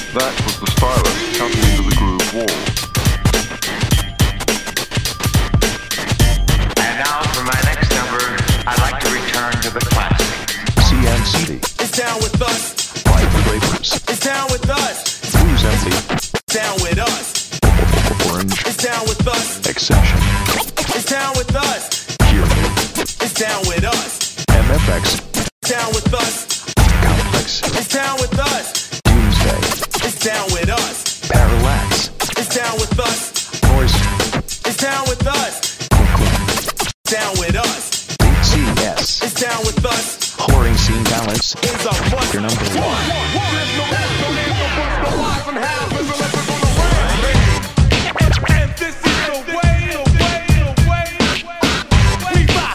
That was the stylus cutting into the groove wall. And now for my next number, I'd like to return to the classics. CNCD. It's down with us. Vibrators. It's down with us. Blues Empty. It's down with us. Orange. It's down with us. Exception. It's down with us. Pyramid. It's down with us. MFX. It's down with us. Complex. It's down with us. Doomsday. It's down with us. Parallax. It's down with us. Noise. It's down with us. Quickly. It's down with us. CS. It's down with us. Whoring Scene Balance. It's a bust. Your number one. And this is the way, the way, the way we rock.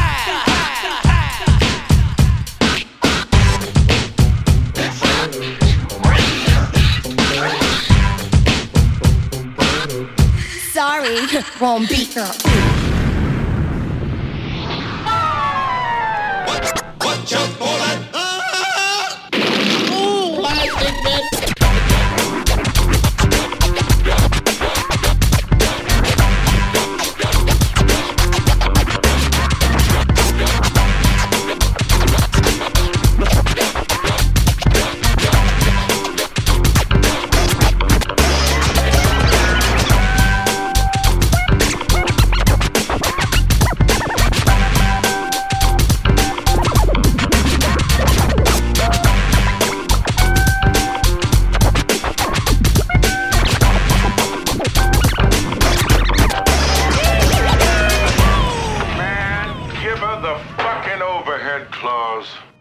Sorry, wrong beat. What you call it? Man, give her the fucking overhead claws.